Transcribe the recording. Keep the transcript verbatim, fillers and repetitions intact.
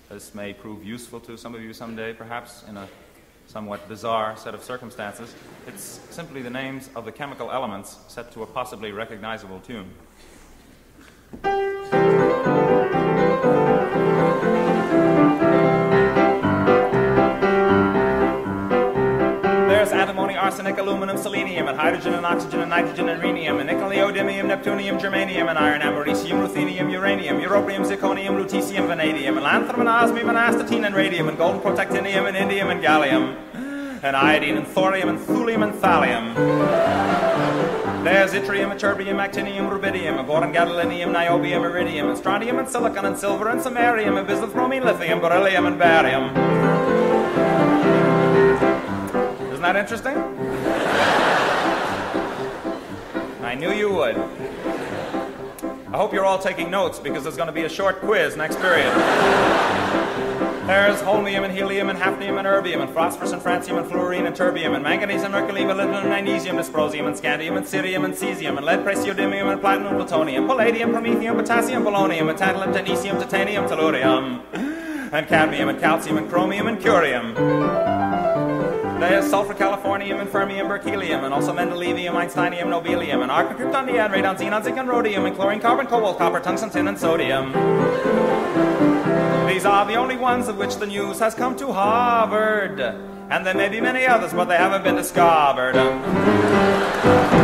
This may prove useful to some of you someday, perhaps, in a somewhat bizarre set of circumstances. It's simply the names of the chemical elements set to a possibly recognizable tune. There's antimony, arsenic, aluminum, selenium, and hydrogen and oxygen and nitrogen and rhenium, and nickel, neodymium, neptunium, germanium, and iron, americium, ruthenium, uranium, europium, zirconium, lutetium, vanadium, and lanthanum, and osmium, and astatine, and radium, and golden protactinium, and indium, and gallium, and iodine, and thorium, and thulium, and thallium. There's yttrium, ytterbium, actinium, rubidium, boron, gadolinium, niobium, iridium, and strontium, and silicon, and silver, and samarium, and bismuth, bromine, lithium, beryllium, and barium. Isn't that interesting? I knew you would. I hope you're all taking notes, because there's going to be a short quiz next period. There's holmium and helium and hafnium and erbium and phosphorus and francium and fluorine and terbium and manganese and mercury, molybdenum and magnesium, dysprosium and scandium and cerium and cesium and lead, praseodymium and platinum, plutonium, palladium, promethium, potassium, polonium, and tantalum, technetium, titanium, tellurium, and cadmium and calcium and chromium and curium. There's sulfur, californium, and fermium, berkelium, and also mendelevium, einsteinium, nobelium, and argon, krypton, neon, radon, xenon, zinc, and rhodium, and chlorine, carbon, cobalt, copper, tungsten, tin, and sodium. These are the only ones of which the news has come to Harvard. And there may be many others, but they haven't been discovered.